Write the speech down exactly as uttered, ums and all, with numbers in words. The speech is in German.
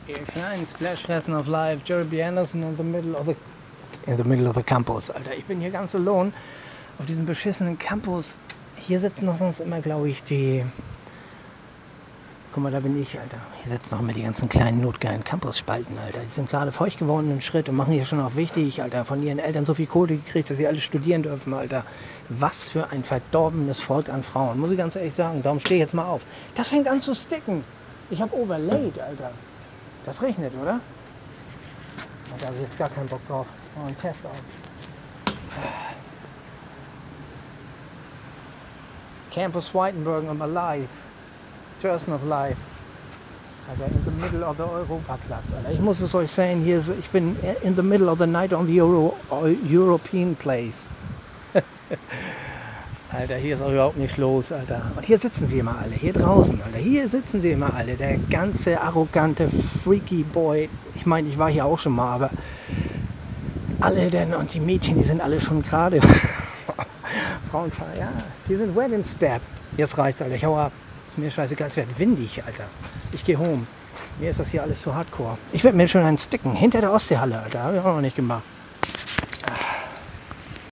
Ihr kleinen Splashfressen of Life, Jerry B. Anderson in the middle of the in the middle of the campus, Alter. Ich bin hier ganz alone auf diesem beschissenen Campus. Hier sitzen noch sonst immer, glaube ich, die... Guck mal, da bin ich, Alter. Hier sitzen noch immer die ganzen kleinen notgeilen Campusspalten, Alter. Die sind gerade feucht geworden im Schritt und machen hier schon auch wichtig, Alter. Von ihren Eltern so viel Kohle gekriegt, dass sie alle studieren dürfen, Alter. Was für ein verdorbenes Volk an Frauen, muss ich ganz ehrlich sagen. Darum stehe ich jetzt mal auf. Das fängt an zu sticken. Ich habe overlaid, Alter. Das regnet, oder? Da habe ich jetzt gar keinen Bock drauf. Oh, ein Test auf. Campus Whitenberg am Alive. Person of Life. Alter, in the middle of the Europaplatz, Alter. Ich muss es euch sagen, hier ist, ich bin in the middle of the night on the Euro, European place. Alter, hier ist auch überhaupt nichts los, Alter. Und hier sitzen sie immer alle, hier draußen, Alter. Hier sitzen sie immer alle, der ganze arrogante Freaky Boy. Ich meine, ich war hier auch schon mal, aber alle denn, und die Mädchen, die sind alle schon gerade. Frauenfeier, ja, die sind wedding step. Jetzt reicht's, Alter, ich hau ab. Ist mir scheißegal, es wird windig, Alter. Ich gehe home. Mir ist das hier alles zu hardcore. Ich werde mir schon einen sticken, hinter der Ostseehalle, Alter. Habe ich auch noch nicht gemacht.